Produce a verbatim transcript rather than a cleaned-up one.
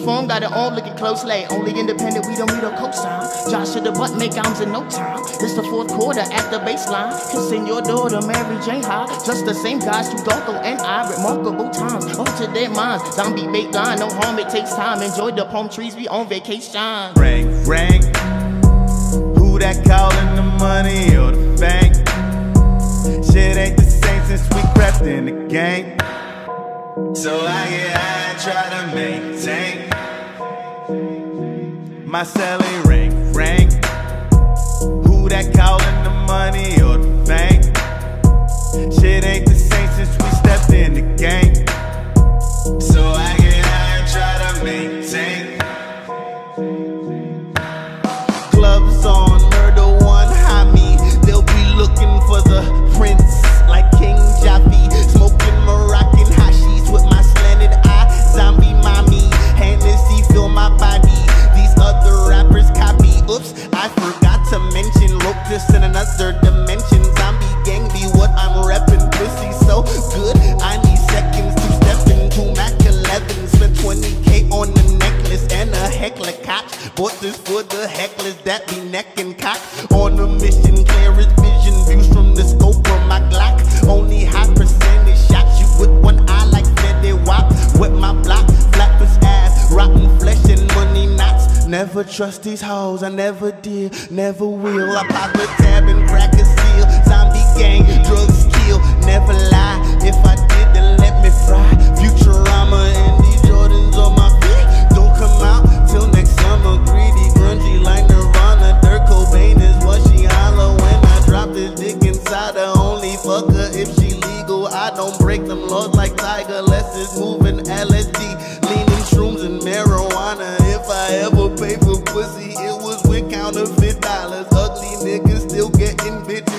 phone, got it on, looking closely. Only independent, we don't need a cosign. Josh to the butt, make arms in no time. This the fourth quarter at the baseline. Kissing your daughter, Mary Jane High. Just the same guys, Tudorko and I. Remarkable times, on to their minds. Zombie bait line, no harm, it takes time. Enjoy the palm trees, we on vacation. Ring, ring. Who that calling, the money or the fame? Shit ain't the same since we crept in the game. So I get high and try to maintain my celly ring, ring. Who that calling, the money or the fame? Shit ain't the same since we stepped in the game. So I get high and try to maintain. Gloves on, murder one, homie. They'll be looking for the prince like King Jaffe. Smoking Moroccan hashies with my slanted eye. Zombie mommy, Hennessy fill my body. These other rappers copy. Oops, I forgot to mention. Wrote this in another dimension. Zombie gang be what I'm reppin'. Pussy so good, I need seconds to step into Mac eleven. Spent twenty K on a necklace and a heckler cock. Bought this for the hecklers that be neck and cock. On a mission, clearest vision, views from the scope of my Glock. Only high percentage shots you with one eye like Fede Wap. With my block, flappers ass, rotten flesh and money knots. Never trust these hoes, I never did, never will. I pop a tab and crack a seal. Zombie gang, drugs kill, never lie. If I did, then let me fry. Futurama and these Jordans on my feet don't come out till next summer. Greedy, grungy like Nirvana. Dirk Cobain is what she holler when I drop this dick inside her. Only fuck her if she legal. I don't break them laws like Tiger, less it's moving L S D, leaning shrooms and marijuana. If I ever pay for pussy, it was with counterfeit dollars. Ugly niggas still getting bitches.